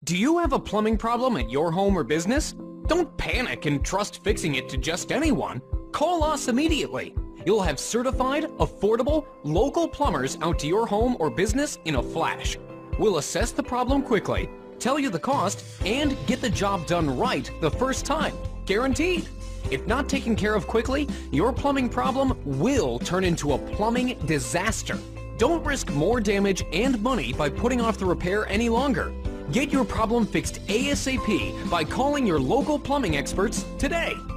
Do you have a plumbing problem at your home or business? Don't panic and trust fixing it to just anyone. Call us immediately. You'll have certified, affordable, local plumbers out to your home or business in a flash. We'll assess the problem quickly, tell you the cost, and get the job done right the first time. Guaranteed. If not taken care of quickly, your plumbing problem will turn into a plumbing disaster. Don't risk more damage and money by putting off the repair any longer. Get your problem fixed ASAP by calling your local plumbing experts today.